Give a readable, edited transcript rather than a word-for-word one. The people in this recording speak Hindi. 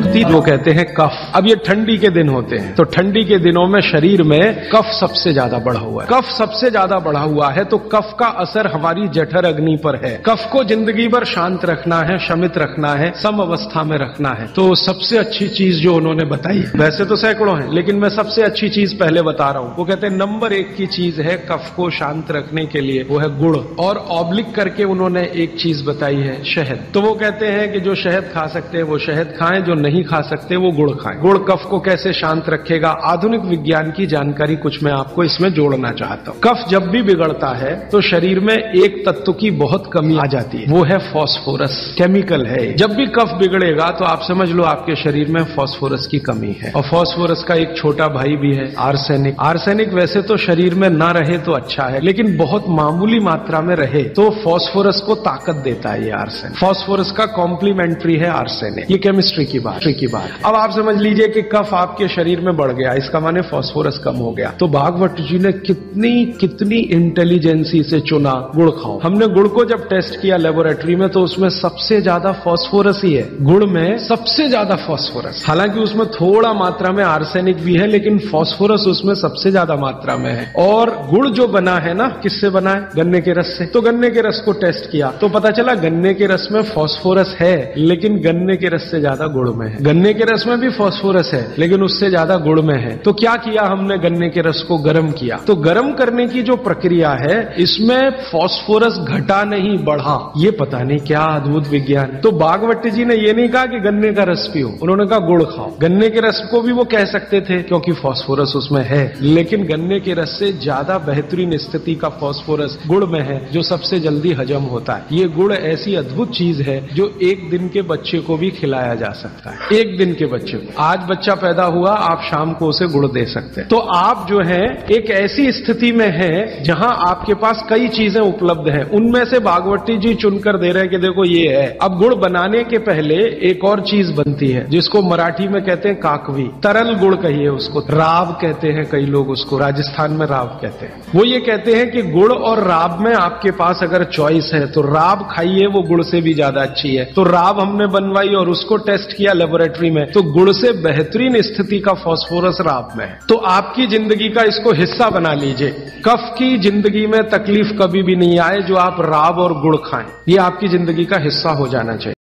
और तीन वो कहते हैं कफ। अब ये ठंडी के दिन होते हैं, तो ठंडी के दिनों में शरीर में कफ सबसे ज्यादा बढ़ा हुआ है। कफ सबसे ज्यादा बढ़ा हुआ है तो कफ का असर हमारी जठर अग्नि पर है। कफ को जिंदगी भर शांत रखना है, शमित रखना है, सम अवस्था में रखना है। तो सबसे अच्छी चीज जो उन्होंने बताई, वैसे तो सैकड़ों हैं, लेकिन मैं सबसे अच्छी चीज पहले बता रहा हूं। वो कहते हैं नंबर 1 की चीज है कफ को शांत रखने के लिए, वो है गुड़। और ऑब्लिक करके उन्होंने एक चीज बताई है, शहद। तो वो कहते हैं कि जो शहद खा सकते हैं वो शहद खाएं, जो नहीं खा सकते वो गुड़ खाएं। गुड़ कफ को कैसे शांत रखेगा, आधुनिक विज्ञान की जानकारी कुछ मैं आपको इसमें जोड़ना चाहता हूं। कफ जब भी बिगड़ता है तो शरीर में एक तत्व की बहुत कमी आ जाती है, वो है फास्फोरस। केमिकल है। जब भी कफ बिगड़ेगा तो आप समझ लो आपके शरीर में फास्फोरस की कमी है। और फास्फोरस का एक छोटा भाई भी है, आर्सेनिक। आर्सेनिक वैसे तो शरीर में ना रहे तो अच्छा है, लेकिन बहुत मामूली मात्रा में रहे तो फास्फोरस को ताकत देता है ये आर्सेनिक। फास्फोरस का कॉम्प्लीमेंट्री है आर्सेनिक। ये केमिस्ट्री की बात। अब आप समझ लीजिए कि कफ आपके शरीर में बढ़ गया, इसका माने फास्फोरस कम हो गया। तो भागवत जी ने कितनी इंटेलिजेंसी से चुना, गुड़ खाओ। हमने गुड़ को जब टेस्ट किया लेबोरेटरी में तो उसमें सबसे ज्यादा फास्फोरस ही है। गुड़ में सबसे ज्यादा फास्फोरस, हालांकि उसमें थोड़ा मात्रा में आर्सेनिक भी है, लेकिन फास्फोरस उसमें सबसे ज्यादा मात्रा में है। और गुड़ जो बना है ना, किससे बना है? गन्ने के रस से। तो गन्ने के रस को टेस्ट किया तो पता चला गन्ने के रस में फास्फोरस है, लेकिन गन्ने के रस से ज्यादा गुड़ में है। गन्ने के रस में भी फास्फोरस है, लेकिन उससे ज्यादा गुड़ में है। तो क्या किया हमने? गन्ने के रस को गर्म किया। तो गर्म करने की जो प्रक्रिया है, इसमें फास्फोरस घटा नहीं बढ़ा। ये पता नहीं क्या अद्भुत विज्ञान। तो भागवत जी ने ये नहीं कहा कि गन्ने का रस पियो, उन्होंने कहा गुड़ खाओ। गन्ने के रस को भी वो कह सकते थे क्योंकि फास्फोरस उसमें है, लेकिन गन्ने के रस से ज्यादा बेहतरीन स्थिति का फास्फोरस गुड़ में है, जो सबसे जल्दी हजम होता है। ये गुड़ ऐसी अद्भुत चीज है जो 1 दिन के बच्चे को भी खिलाया जा सकता है। 1 दिन के बच्चे को, आज बच्चा पैदा हुआ, आप शाम को उसे गुड़ दे सकते हैं। तो आप जो है एक ऐसी स्थिति में है जहां आपके पास कई चीजें उपलब्ध हैं, उनमें से भागवती जी चुनकर दे रहे हैं कि देखो ये है। अब गुड़ बनाने के पहले एक और चीज बनती है जिसको मराठी में कहते हैं काकवी, तरल गुड़ कहिए उसको, राब कहते हैं कई लोग उसको, राजस्थान में राब कहते हैं। वो ये कहते हैं कि गुड़ और राब में आपके पास अगर चॉइस है तो राब खाइए, वो गुड़ से भी ज्यादा अच्छी है। तो राब हमने बनवाई और उसको टेस्ट किया लेबोरेटरी में, तो गुड़ से बेहतरीन स्थिति का फास्फोरस राब में है। तो आपकी जिंदगी का इसको हिस्सा बना लीजिए। कफ की जिंदगी में तकलीफ कभी भी नहीं आए जो आप राब और गुड़ खाएं, ये आपकी जिंदगी का हिस्सा हो जाना चाहिए।